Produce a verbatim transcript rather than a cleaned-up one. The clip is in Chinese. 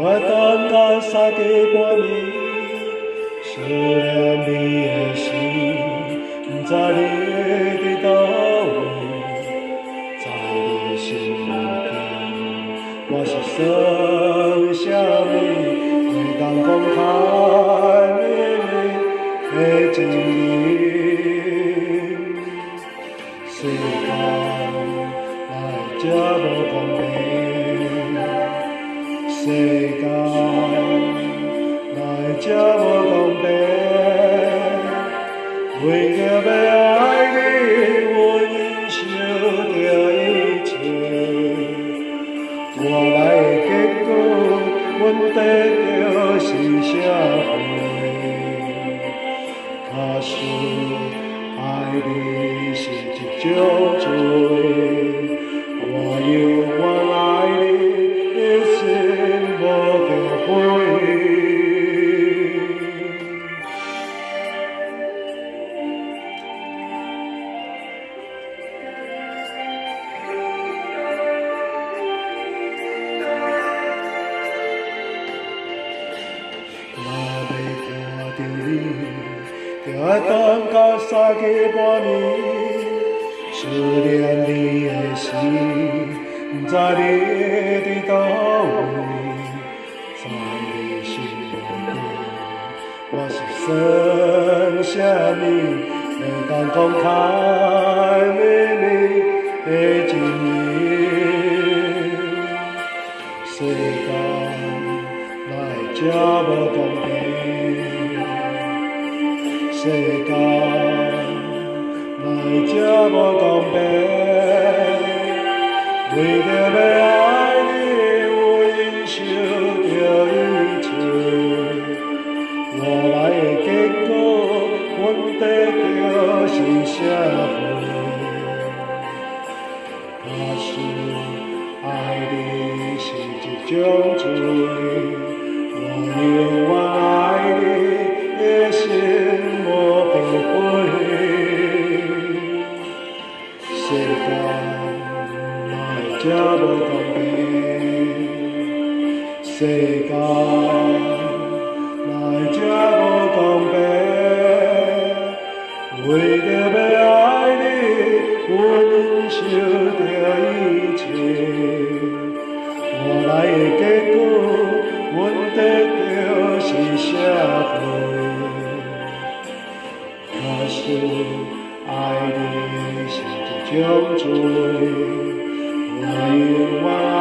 我等到三更半暝，思念你的心，不知你伫倒位，在你心内间，我是算啥物？袂当讲开你的情意，世间来这无公平。世间来这无公平，为着要爱你，我忍受着一切。换来的结果，阮得到是啥货？假使爱你是一种罪，我永远爱你。一生无后悔。若要看着你，就要等到三更半暝，思念你的心。不知你伫倒位，在你心内间，我是算啥物？袂当讲开秘密的情意。世间来这无公平，世间来这无公平。为着要爱你，我忍受着一切。换来的结果，阮得到是啥货？假使爱你是一种罪，我永远爱你，一生无后悔。世间这无公平，世间来这无公平，为着要爱你，我忍受着一切。换来的结果，阮得到是啥货？假使爱你是一种罪。我永远